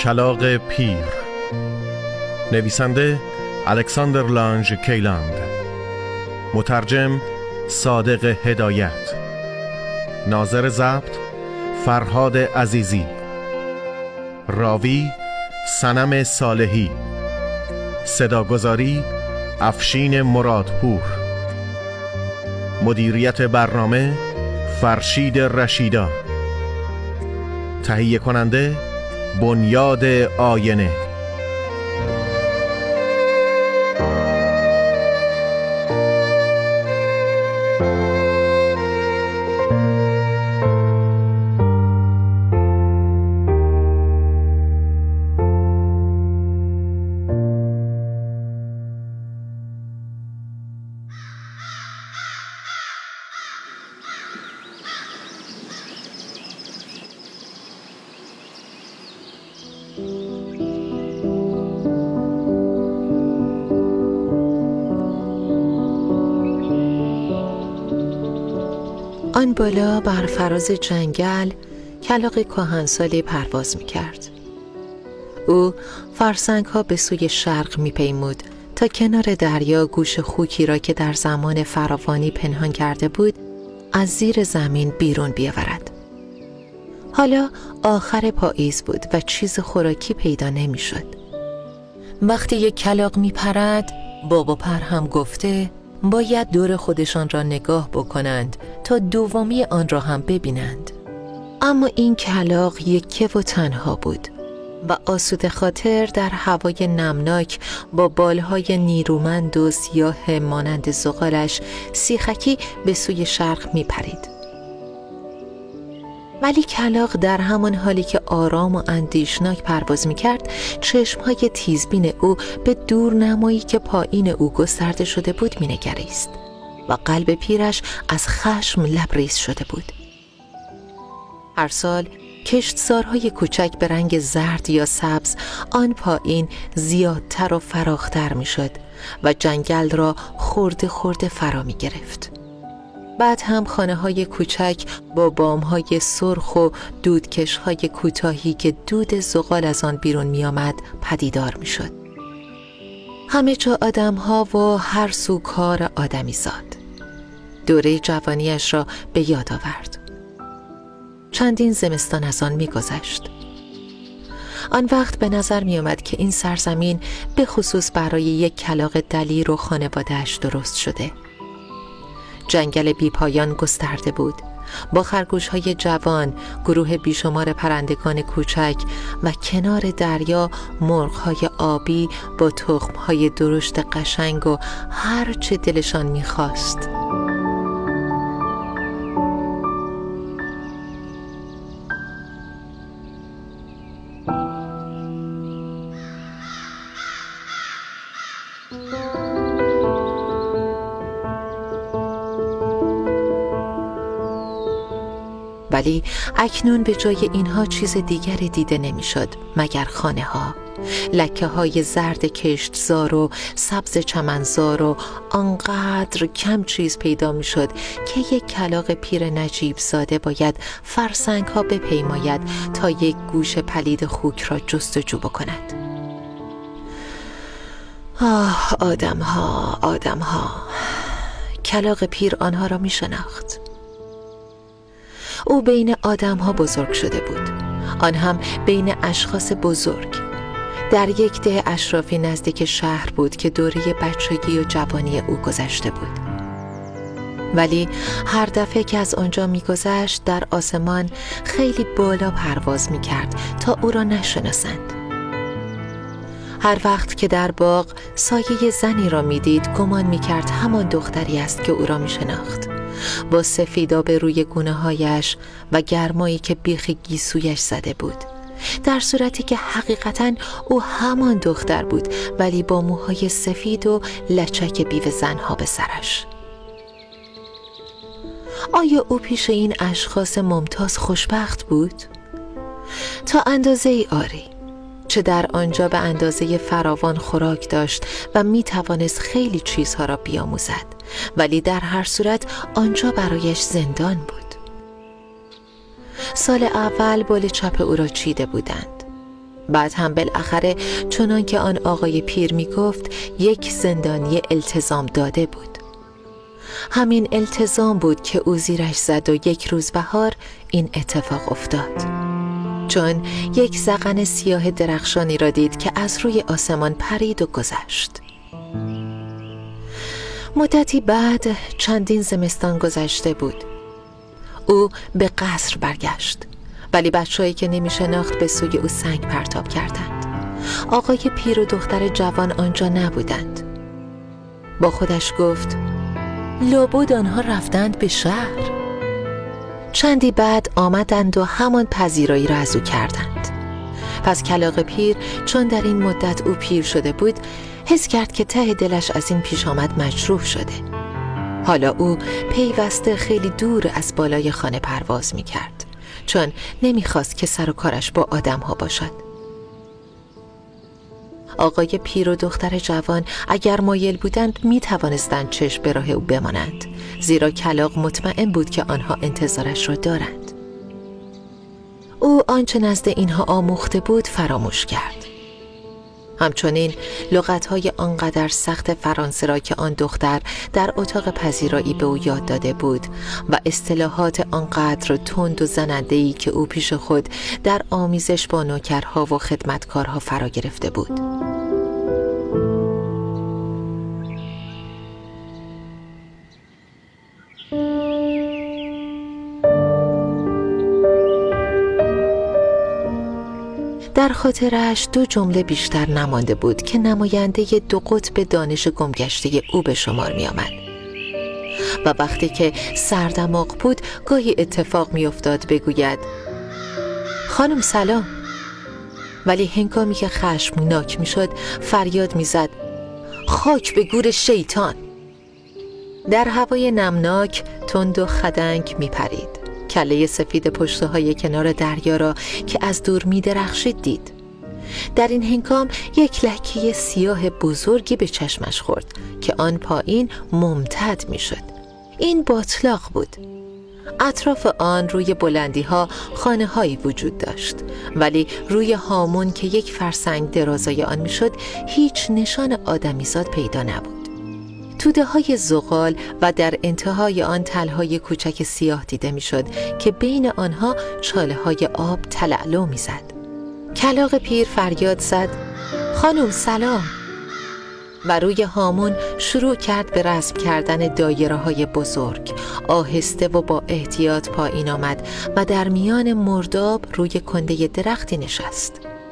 کلاغ پیر. نویسنده الکساندر لانژ کیلاند. مترجم صادق هدایت. ناظر ضبط فرهاد عزیزی. راوی صنم صالحی. صداگذاری افشین مرادپور. مدیریت برنامه فرشید رشیدا. تهیه کننده بنیاد آینه. آن بالا بر فراز جنگل کلاغ کهنسالی پرواز می‌کرد. او فرسنگ‌ها به سوی شرق می‌پیمود تا کنار دریا گوش خوکی را که در زمان فراوانی پنهان کرده بود از زیر زمین بیرون بیاورد. حالا آخر پاییز بود و چیز خوراکی پیدا نمی‌شد. وقتی یک کلاغ می‌پرد، بابا پر هم گفته باید دور خودشان را نگاه بکنند تا دومی آن را هم ببینند. اما این کلاغ یکه و تنها بود و آسوده خاطر در هوای نمناک با بالهای نیرومند و سیاه مانند زغالش سیخکی به سوی شرق می پرید. ولی کلاغ در همان حالی که آرام و اندیشناک پرواز می کرد، چشمهای تیزبین او به دورنمایی که پایین او گسترده شده بود می نگریست و قلب پیرش از خشم لبریز شده بود. هر سال کشتزارهای کوچک به رنگ زرد یا سبز آن پایین زیادتر و فراختر می شد و جنگل را خورده خورده فرا می گرفت. بعد هم خانه‌های کوچک با بام‌های سرخ و دودکش‌های کوتاهی که دود زغال از آن بیرون می‌آمد پدیدار می‌شد. همه جا آدم‌ها و هر سو کار آدمیزاد. دوره جوانیش را به یاد آورد. چندین زمستان از آن می‌گذشت. آن وقت به نظر می‌آمد که این سرزمین به خصوص برای یک کلاغ دلیر و خانواده‌اش درست شده. جنگل بی پایان گسترده بود با خرگوش‌های جوان، گروه بیشمار پرندگان کوچک و کنار دریا مرغ‌های آبی با تخم‌های درشت قشنگ و هر چه دلشان می‌خواست. ولی اکنون به جای اینها چیز دیگری دیده نمیشد مگر خانه ها، لکه های زرد کشتزار و سبز چمنزار و آنقدر کم چیز پیدا میشد که یک کلاغ پیر نجیب زاده باید فرسنگ ها بپیماید تا یک گوش پلید خوک را جستجو بکند. آدم ها کلاغ پیر آنها را می شناخت. او بین آدم ها بزرگ شده بود، آن هم بین اشخاص بزرگ. در یک ده اشرافی نزدیک شهر بود که دوره بچگی و جوانی او گذشته بود. ولی هر دفعه که از آنجا می‌گذشت در آسمان خیلی بالا پرواز می‌کرد تا او را نشناسند. هر وقت که در باغ سایه زنی را می‌دید گمان می‌کرد همان دختری است که او را می‌شناخت، با سفیداب روی گونه‌هایش و گرمایی که بیخ گیسویش زده بود، در صورتی که حقیقتاً او همان دختر بود ولی با موهای سفید و لچک بیوه زنها به سرش. آیا او پیش این اشخاص ممتاز خوشبخت بود؟ تا اندازه‌ای آری، چه در آنجا به اندازه فراوان خوراک داشت و می توانست خیلی چیزها را بیاموزد، ولی در هر صورت آنجا برایش زندان بود. سال اول بال چپ او را چیده بودند. بعد هم بالاخره چنان که آن آقای پیر می گفت یک زندانی التزام داده بود. همین التزام بود که او زیرش زد و یک روز بهار این اتفاق افتاد، چون یک ذقن سیاه درخشانی را دید که از روی آسمان پرید و گذشت. مدتی بعد چندین زمستان گذشته بود. او به قصر برگشت، ولی بچه‌هایی که نمی شناخت به سوی او سنگ پرتاب کردند. آقای پیر و دختر جوان آنجا نبودند. با خودش گفت لابد آنها رفتند به شهر. چندی بعد آمدند و همان پذیرایی را از او کردند. پس کلاغ پیر چون در این مدت او پیر شده بود، حس کرد که ته دلش از این پیش آمد مجروح شده. حالا او پیوسته خیلی دور از بالای خانه پرواز می کرد، چون نمیخواست که سر و کارش با آدم ها باشد. آقای پیر و دختر جوان اگر مایل بودند می توانستند چشم به راه او بمانند، زیرا کلاغ مطمئن بود که آنها انتظارش را دارند. او آنچه نزد اینها آموخته بود فراموش کرد. همچنین لغت‌های آنقدر سخت فرانسه را که آن دختر در اتاق پذیرایی به او یاد داده بود و اصطلاحات آنقدر تند و زننده‌ای که او پیش خود در آمیزش با نوکرها و خدمتکارها فرا گرفته بود. در خاطرش 2 جمله بیشتر نمانده بود که نماینده 2 قطب دانش گمگشته او به شمار می آمد. و وقتی که سردماغ بود گاهی اتفاق می افتاد بگوید خانم سلام، ولی هنگامی که خشمناک می شد فریاد می زد خاک به گور شیطان. در هوای نمناک تند و خدنگ می پرید. کله سفید پشته های کنار دریا را که از دور می درخشید دید. در این هنگام یک لکه سیاه بزرگی به چشمش خورد که آن پایین ممتد می شد. این باتلاق بود. اطراف آن روی بلندی ها خانه هایی وجود داشت، ولی روی هامون که یک فرسنگ درازای آن می شد هیچ نشان آدمیزاد پیدا نبود. توده های زغال و در انتهای آن تلهای کوچک سیاه دیده می شد که بین آنها چاله های آب تلالو می زد. کلاغ پیر فریاد زد خانم سلام و روی هامون شروع کرد به رسم کردن دایره های بزرگ. آهسته و با احتیاط پایین آمد و در میان مرداب روی کنده درختی نشست.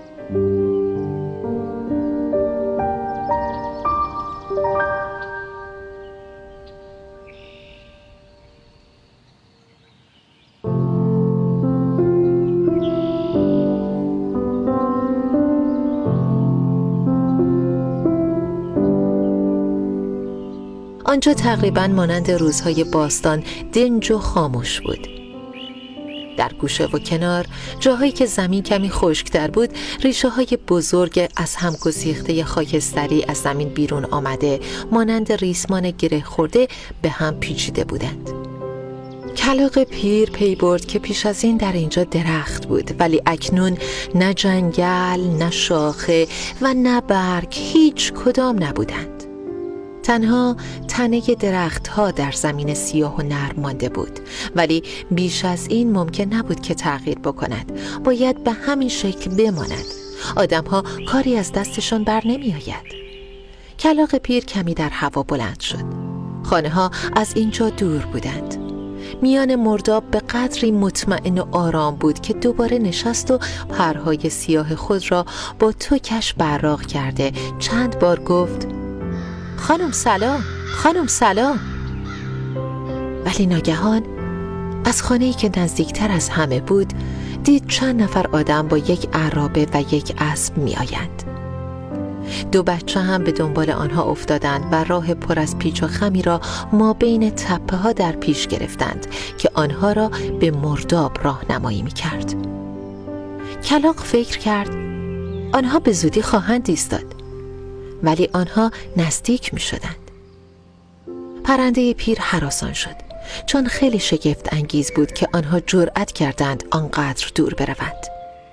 آنجا تقریباً مانند روزهای باستان دنج و خاموش بود. در گوشه و کنار، جاهایی که زمین کمی خشک‌تر بود، ریشه‌های بزرگ از هم گسیخته خاکستری از زمین بیرون آمده مانند ریسمان گره خورده به هم پیچیده بودند. کلاغ پیر پی برد که پیش از این در اینجا درخت بود، ولی اکنون نه جنگل، نه شاخه و نه برگ هیچ کدام نبودند. تنها تنه درخت‌ها در زمین سیاه و نرم مانده بود، ولی بیش از این ممکن نبود که تغییر بکند. باید به همین شکل بماند. آدم‌ها کاری از دستشان بر نمی آید. کلاغ پیر کمی در هوا بلند شد. خانه‌ها از اینجا دور بودند. میان مرداب به قدری مطمئن و آرام بود که دوباره نشست و پرهای سیاه خود را با توکش براق کرده چند بار گفت خانم سلام، خانم سلام. ولی ناگهان از خانه‌ای که نزدیکتر از همه بود دید چند نفر آدم با یک عرابه و یک اسب می آیند. 2 بچه هم به دنبال آنها افتادند و راه پر از پیچ و خمی را ما بین تپه ها در پیش گرفتند که آنها را به مرداب راهنمایی می کرد. کلاغ فکر کرد آنها به زودی خواهند ایستاد، ولی آنها نزدیک می شدند. پرنده پیر هراسان شد، چون خیلی شگفت انگیز بود که آنها جرأت کردند آنقدر دور بروند.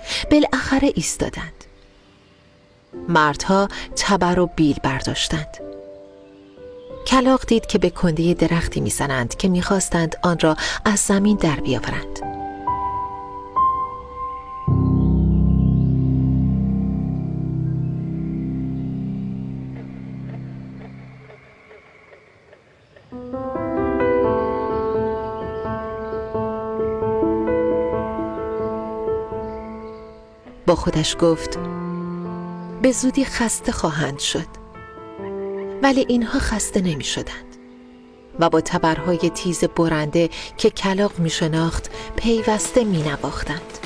بالاخره ایستادند. مردها تبر و بیل برداشتند. کلاغ دید که به کنده درختی میزنند که میخواستند آن را از زمین در بیاورند. با خودش گفت به زودی خسته خواهند شد. ولی اینها خسته نمی شدند و با تبرهای تیز برنده که کلاغ می شناخت پیوسته می نواختند.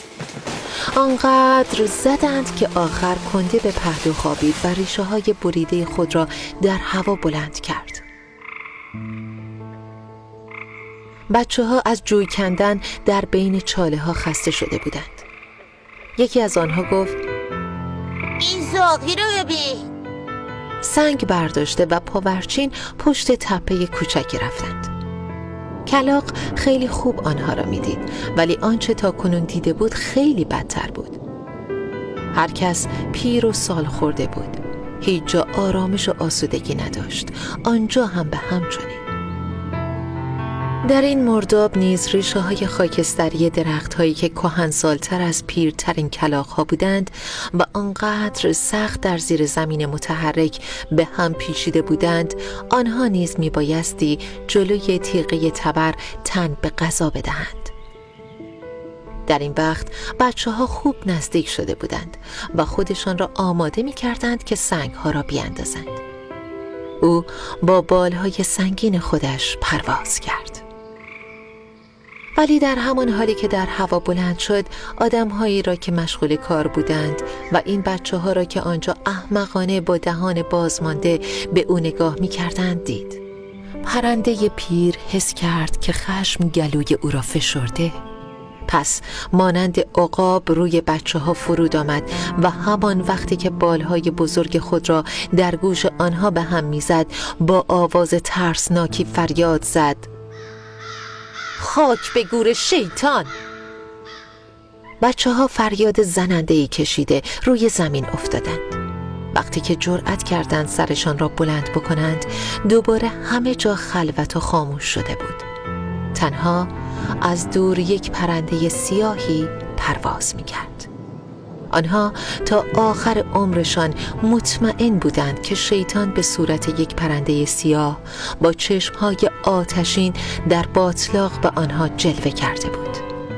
آنقدر زدند که آخر کنده به پهلو خوابید و ریشه های بریده خود را در هوا بلند کرد. بچه ها از جوی کندن در بین چاله ها خسته شده بودند. یکی از آنها گفت این زاغی رو ببین. سنگ برداشته و پاورچین پشت تپه کوچکی رفتند. کلاغ خیلی خوب آنها را میدید، ولی آنچه تا کنون دیده بود خیلی بدتر بود. هر کس پیر و سال خورده بود. هیچ جا آرامش و آسودگی نداشت، آنجا هم به همچنین. در این مرداب نیز ریشه های خاکستری درخت هایی که کهنسال‌تر از پیرترین کلاغ ها بودند و آنقدر سخت در زیر زمین متحرک به هم پیچیده بودند، آنها نیز می بایستی جلوی تیغه تبر تن به غذا بدهند. در این وقت بچه ها خوب نزدیک شده بودند و خودشان را آماده می کردند که سنگ ها را بیاندازند. او با بالهای سنگین خودش پرواز کرد. ولی در همان حالی که در هوا بلند شد، آدم‌هایی را که مشغول کار بودند و این بچه‌ها را که آنجا احمقانه با دهان بازمانده به او نگاه می‌کردند دید. پرنده پیر حس کرد که خشم گلوی او را فشرده. پس مانند عقاب روی بچه‌ها فرود آمد و همان وقتی که بالهای بزرگ خود را در گوش آنها به هم می‌زد، با آواز ترسناکی فریاد زد: خاک به گور شیطان! بچه ها فریاد زننده‌ای کشیده روی زمین افتادند. وقتی که جرأت کردند سرشان را بلند بکنند، دوباره همه جا خلوت و خاموش شده بود. تنها از دور یک پرنده سیاهی پرواز می‌کرد. آنها تا آخر عمرشان مطمئن بودند که شیطان به صورت یک پرنده سیاه با چشمهای آتشین در باتلاق به آنها جلوه کرده بود.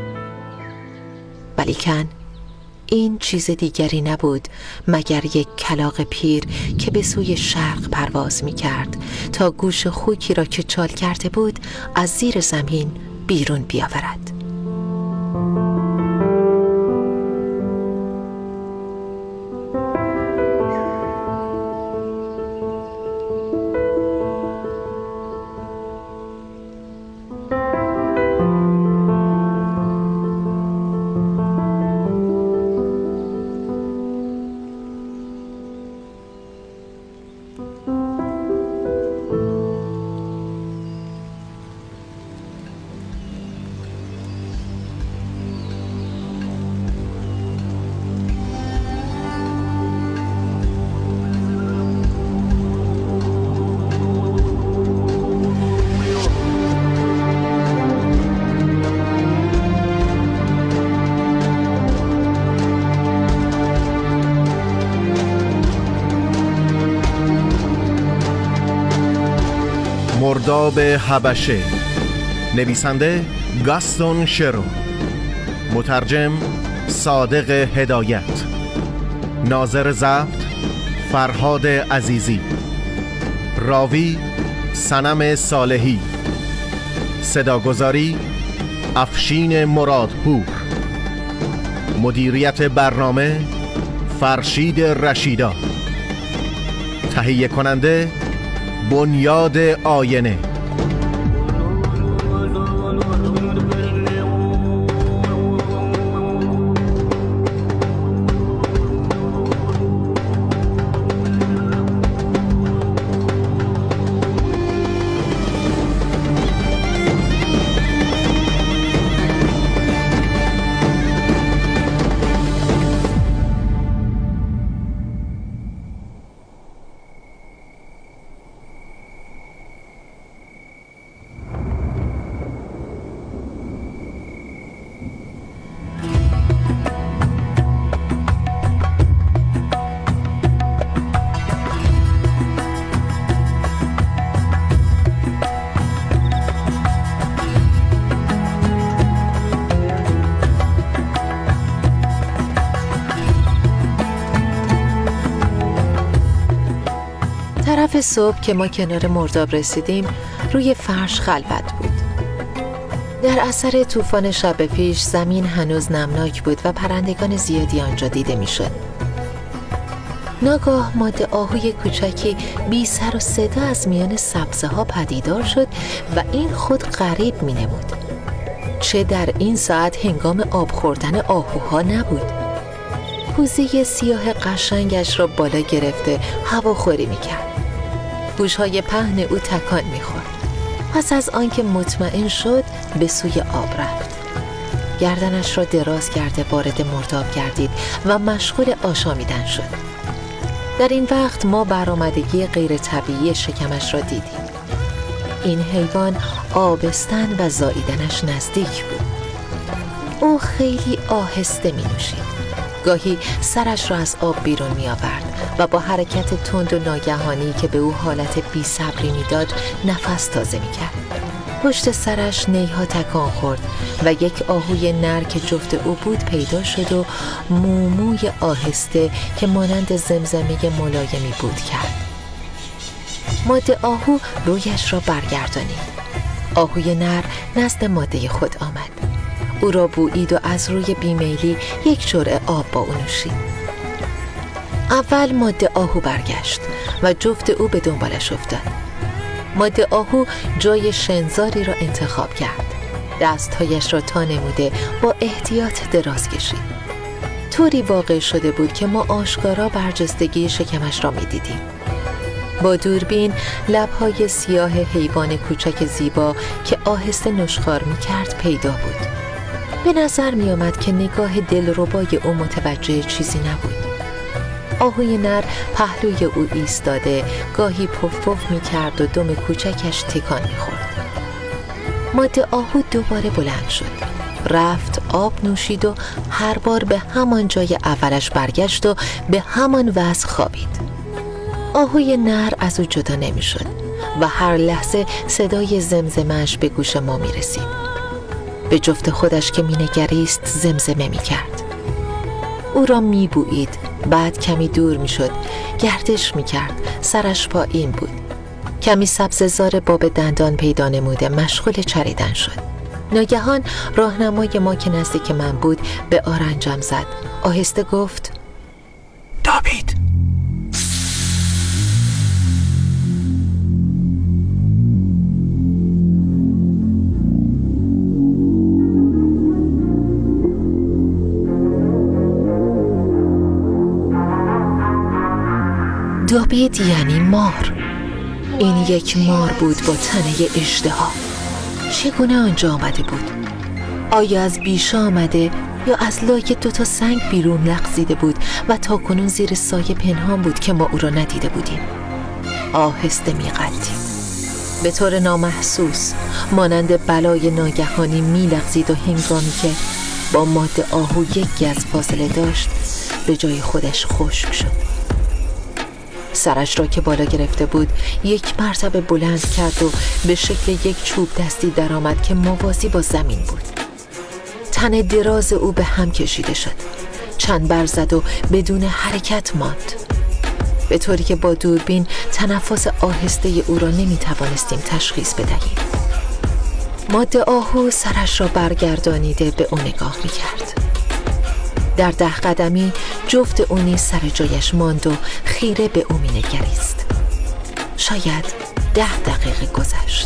ولیکن این چیز دیگری نبود مگر یک کلاغ پیر که به سوی شرق پرواز می کرد تا گوش خوکی را که چال کرده بود از زیر زمین بیرون بیاورد. مرداب حبشه. نویسنده گاستون شرو، مترجم صادق هدایت، ناظر ضبط فرهاد عزیزی، راوی صنم صالحی، صداگذاری افشین مرادپور، مدیریت برنامه فرشید رشیدا، تهیه کننده بنیاد آینه. صبح که ما کنار مرداب رسیدیم روی فرش خلوت بود. در اثر طوفان شب پیش زمین هنوز نمناک بود و پرندگان زیادی آنجا دیده میشد. ناگاه ماده آهوی کوچکی بی سر و صدا از میان سبزه ها پدیدار شد و این خود غریب می نمود. چه در این ساعت هنگام آب خوردن آهوها نبود. پوزه سیاه قشنگش را بالا گرفته هواخوری می کرد. گوشهای پهن او تکان می خورد. پس از آنکه مطمئن شد به سوی آب رفت. گردنش را دراز کرده وارد مرداب گردید و مشغول آشامیدن شد. در این وقت ما برآمدگی غیر طبیعی شکمش را دیدیم. این حیوان آبستن و زاییدنش نزدیک بود. او خیلی آهسته می نوشید. گاهی سرش را از آب بیرون می آورد و با حرکت تند و ناگهانی که به او حالت بی صبری می داد نفس تازه می کرد. پشت سرش نیها تکان خورد و یک آهوی نر که جفت او بود پیدا شد و موموی آهسته که مانند زمزمه ملایمی بود کرد. ماده آهو رویش را برگردانید. آهوی نر نزد ماده خود آمد. او را بویید و از روی بیمیلی یک جرعه آب با او نوشید. اول ماده آهو برگشت و جفت او به دنبالش افتاد. ماده آهو جای شنزاری را انتخاب کرد. دستهایش را تا نموده با احتیاط دراز کشید. طوری واقع شده بود که ما آشکارا برجستگی شکمش را می دیدیم. با دوربین لبهای سیاه حیوان کوچک زیبا که آهسته نشخوار می کرد پیدا بود. به نظر می آمد که نگاه دلربای او متوجه چیزی نبود. آهوی نر پهلوی او ایستاده گاهی پف پف می کرد و دم کوچکش تکان می خورد. ماده آهو دوباره بلند شد. رفت آب نوشید و هر بار به همان جای اولش برگشت و به همان وضع خوابید. آهوی نر از او جدا نمی شد و هر لحظه صدای زمزمه‌اش به گوش ما می رسید. به جفت خودش که می نگریست زمزمه می کرد. او را می بویید، بعد کمی دور می شد، گردش می کرد، سرش پایین بود. کمی سبززار باب دندان پیدا نموده مشغول چریدن شد. ناگهان راهنمای ما که نزدیک من بود به آرنجم زد. آهسته گفت: داوید. داوید یعنی مار. این یک مار بود با تنه اژدها. چگونه آنجا آمده بود؟ آیا از بیشه آمده یا از لای 2 سنگ بیرون لغزیده بود و تا کنون زیر سایه پنهان بود که ما او را ندیده بودیم؟ آهسته می‌غلتید. به طور نامحسوس مانند بلای ناگهانی می‌لغزید و هنگامی که با ماده آهو 1 گز فاصله داشت به جای خودش خشک شد. سرش را که بالا گرفته بود 1 مرتبه بلند کرد و به شکل یک چوب دستی درآمد که موازی با زمین بود. تن دراز او به هم کشیده شد. چند بر زد و بدون حرکت ماند، به طوری که با دوربین تنفس آهسته او را نمی توانستیم تشخیص بدهیم. ماده آهو سرش را برگردانیده به او نگاه می کرد. در 10 قدمی جفت او نیز سر جایش ماند و خیره به او می نگریست. شاید 10 دقیقه گذشت.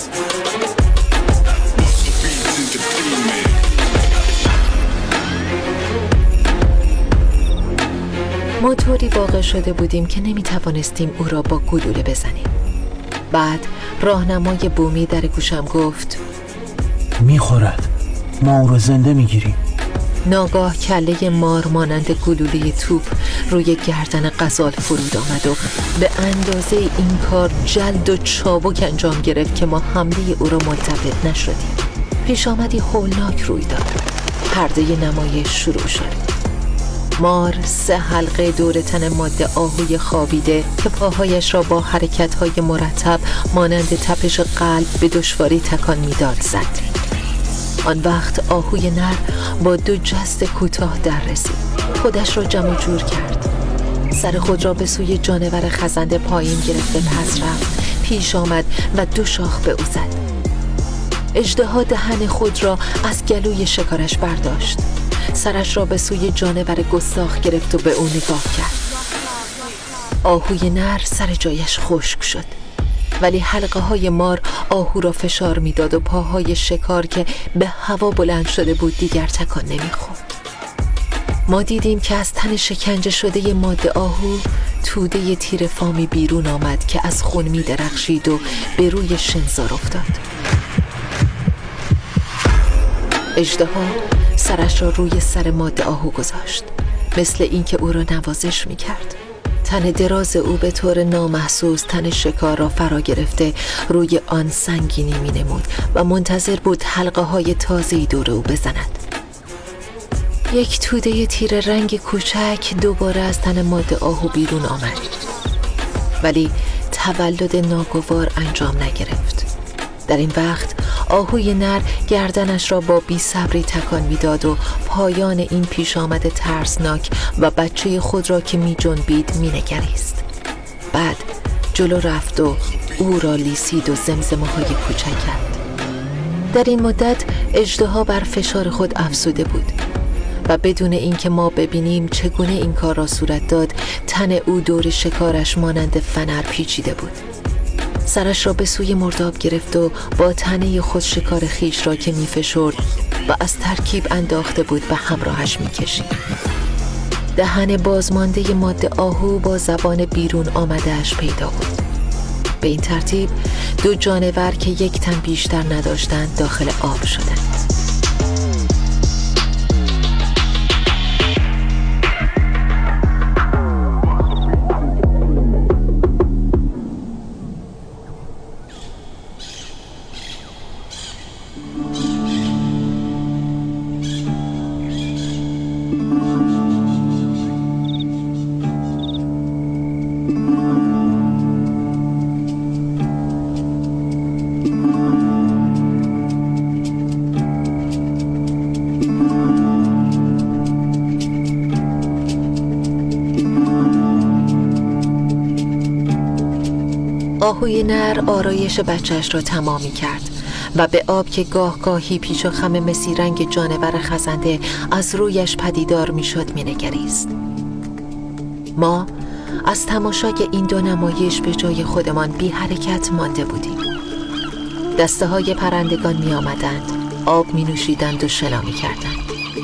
ما طوری واقع شده بودیم که نمی توانستیم او را با گلوله بزنیم. بعد راهنمای بومی در گوشم گفت: میخورد، ما او را زنده میگیریم. ناگاه کله مار مانند گلوله توپ روی گردن غزال فرود آمد و به اندازه این کار جلد و چابک انجام گرفت که ما حمله او را ملتفت نشدیم. پیش آمدی هولناک روی داد. پرده نمایش شروع شد. مار 3 حلقه دور تن ماده آهوی خوابیده که پاهایش را با حرکت‌های مرتب مانند تپش قلب به دشواری تکان می‌داد زد. آن وقت آهوی نر با 2 جست کوتاه در رسید. خودش را جمع جور کرد. سر خود را به سوی جانور خزنده پایین گرفته پس رفت، پیش آمد و 2 شاخ به او زد. اژدها دهن خود را از گلوی شکارش برداشت، سرش را به سوی جانور گستاخ گرفت و به او نگاه کرد. آهوی نر سر جایش خشک شد، ولی حلقه های مار آهو را فشار میداد و پاهای شکار که به هوا بلند شده بود دیگر تکان نمیخورد. ما دیدیم که از تن شکنجه شده ماده آهو توده تیر فامی بیرون آمد که از خون می درخشید و به روی شنزار افتاد. اژدها سرش را روی سر ماده آهو گذاشت، مثل اینکه او را نوازش می کرد. تن دراز او به طور نامحسوس تن شکار را فرا گرفته روی آن سنگینی می نمود و منتظر بود حلقه های تازه‌ای دور او بزند. یک توده تیر رنگ کوچک دوباره از تن ماده آهو بیرون آمد، ولی تولد ناگوار انجام نگرفت. در این وقت آهوی نر گردنش را با بی‌صبری تکان میداد و پایان این پیش آمد ترسناک و بچه خود را که می جنبید می نگریست. بعد جلو رفت و او را لیسید و زمزمه های کوچک کرد. در این مدت اژدها بر فشار خود افزوده بود و بدون اینکه ما ببینیم چگونه این کار را صورت داد، تن او دور شکارش مانند فنر پیچیده بود. سرش را به سوی مرداب گرفت و با تنه خود شکار خیش را که می فشرد و از ترکیب انداخته بود به همراهش می کشید. دهن بازمانده ماده آهو با زبان بیرون آمدهش پیدا بود. به این ترتیب 2 جانور که یک تن بیشتر نداشتند داخل آب شدند. آهوی نر آرایش بچهش را تمامی کرد و به آب که گاه گاهی پیش و خم مسی رنگ جانور خزنده از رویش پدیدار می شد می نگریست. ما از تماشای این 2 نمایش به جای خودمان بی حرکت مانده بودیم. دسته های پرندگان می آمدند، آب می نوشیدند و شنا می کردند.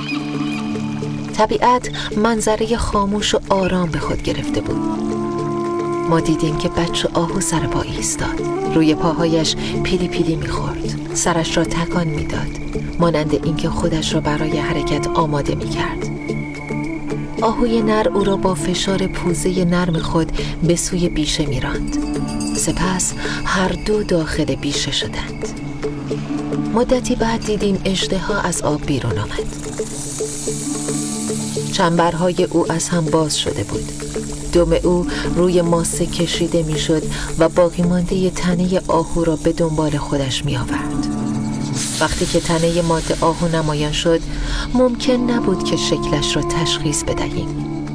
طبیعت منظره خاموش و آرام به خود گرفته بود. ما دیدیم که بچه آهو سر پا ایستاد، روی پاهایش پیلی پیلی می‌خورد، سرش را تکان میداد، مانند اینکه خودش را برای حرکت آماده می‌کرد. آهوی نر او را با فشار پوزه نرم خود به سوی بیشه می‌راند. سپس هر 2 داخل بیشه شدند. مدتی بعد دیدیم اژدها از آب بیرون آمد. چنبرهای او از هم باز شده بود. دم او روی ماسه کشیده می شد و باقی مانده تنه آهو را به دنبال خودش می آورد. وقتی که تنه ماده آهو نمایان شد، ممکن نبود که شکلش را تشخیص بدهیم.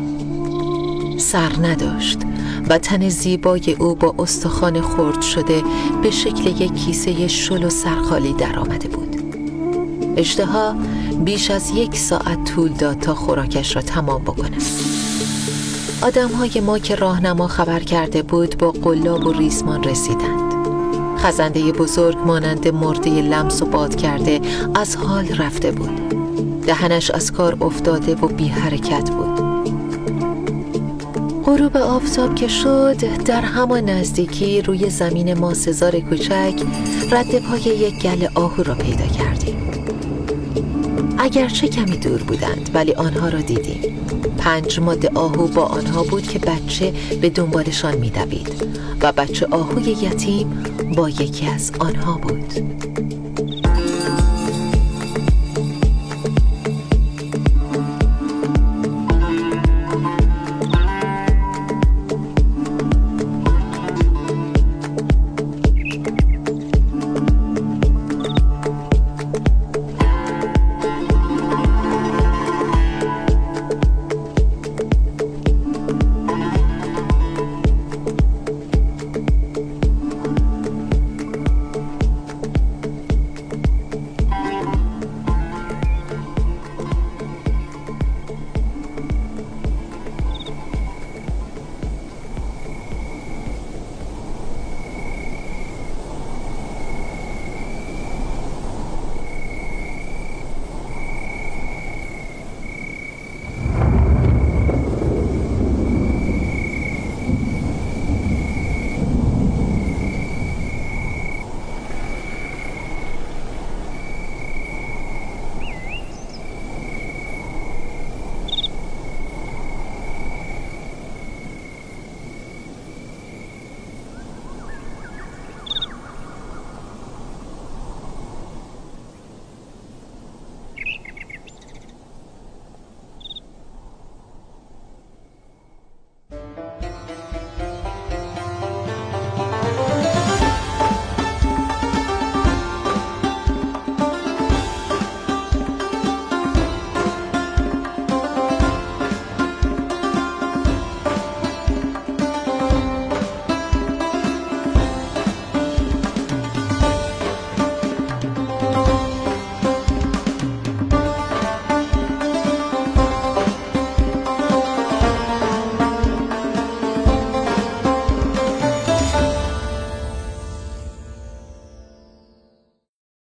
سر نداشت و تن زیبای او با استخوان خرد شده به شکل یک کیسه شل و سرخالی در آمده بود. اژدها بیش از 1 ساعت طول داد تا خوراکش را تمام بکند. آدم‌های ما که راهنما خبر کرده بود با قلاب و ریسمان رسیدند. خزنده بزرگ مانند مرده لمس و باد کرده از حال رفته بود. دهنش از کار افتاده و بی حرکت بود. غروب آفتاب که شد، در همان نزدیکی روی زمین ماسه‌زار کوچک رد پای یک گله آهو را پیدا کردیم. اگرچه کمی دور بودند ولی آنها را دیدیم. 5 ماده آهو با آنها بود که بچه به دنبالشان می‌دوید و بچه آهوی یتیم با یکی از آنها بود.